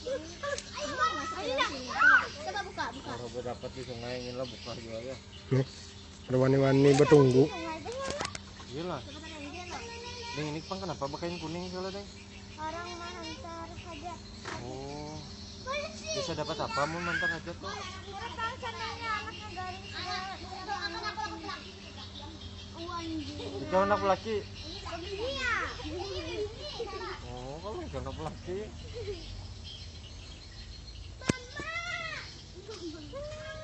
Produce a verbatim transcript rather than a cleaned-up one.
Coba buka, buka. Kalau berdapat di sungai ini lah buka juga ya. Nih, ada wani-wani bertunggu. Iya lah. Deng, ini pang kenapa pakaiin kuning kalau deng? Orang mau hantar hajat. Oh, bisa dapat apa mau mantar hajat tuh? Kan sananya anaknya garing segala. Itu anak laki. Iya. Oh, kalau itu anak laki. Mama.